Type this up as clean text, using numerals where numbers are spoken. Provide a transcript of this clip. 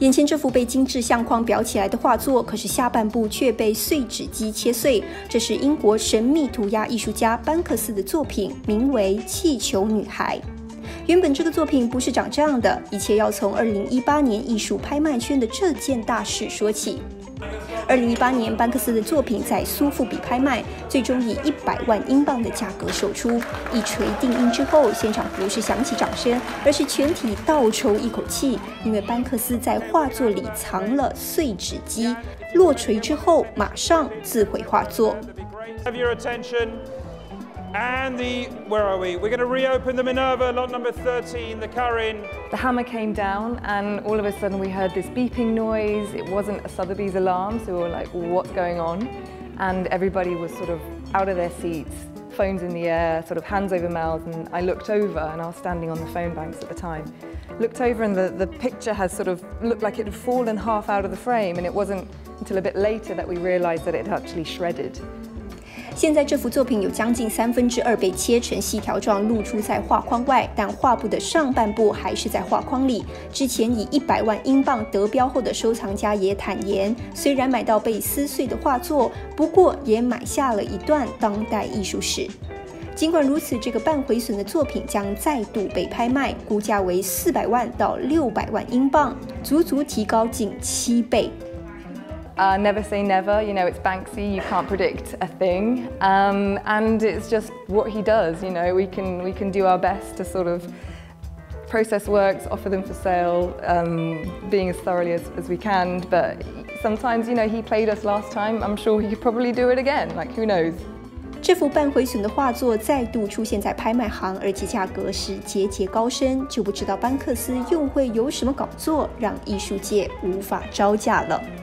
眼前这幅被精致相框裱起来的画作，可是下半部却被碎纸机切碎。这是英国神秘涂鸦艺术家班克斯的作品，名为《气球女孩》。原本这个作品不是长这样的，一切要从2018年艺术拍卖圈的这件大事说起。2018年，班克斯的作品在苏富比拍卖，最终以100万英镑的价格售出。一锤定音之后，现场不是响起掌声，而是全体倒抽一口气，因为班克斯在画作里藏了碎纸机，落锤之后马上自毁画作。 And where are we? We're going to reopen the Minerva, lot number 13, the Karin. The hammer came down and all of a sudden we heard this beeping noise. It wasn't a Sotheby's alarm, so we were like, what's going on? And everybody was sort of out of their seats, phones in the air, sort of hands over mouths, and I looked over, and I was standing on the phone banks at the time. Looked over and the picture has sort of looked like it had fallen half out of the frame, and it wasn't until a bit later that we realized that it had actually shredded. 现在这幅作品有将近2/3被切成细条状露出在画框外，但画布的上半部还是在画框里。之前以100万英镑得标后的收藏家也坦言，虽然买到被撕碎的画作，不过也买下了一段当代艺术史。尽管如此，这个半毁损的作品将再度被拍卖，估价为400万到600万英镑，足足提高近7倍。 Never say never, you know, it's Banksy, you can't predict a thing, and it's just what he does, you know, we can do our best to sort of process works, offer them for sale, being as thoroughly as we can, but sometimes, you know, he played us last time, I'm sure he could probably do it again, like who knows. 这幅半毁损的画作再度出现在拍卖行，而且价格是节节高升，就不知道班克斯又会有什么搞作，让艺术界无法招架了。